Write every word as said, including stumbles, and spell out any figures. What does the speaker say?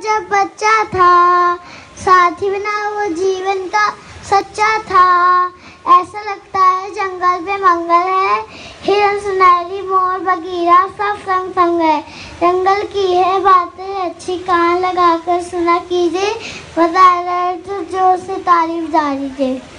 जब बच्चा था, साथी बना वो जीवन का सच्चा था। ऐसा लगता है जंगल पे मंगल है, हिरन सुनहरी मोर बगीरा सब संग संग है। जंगल की है बातें अच्छी, कान लगाकर सुना कीजिए, बता रहे तो जोर से तारीफ जारी कीजिए।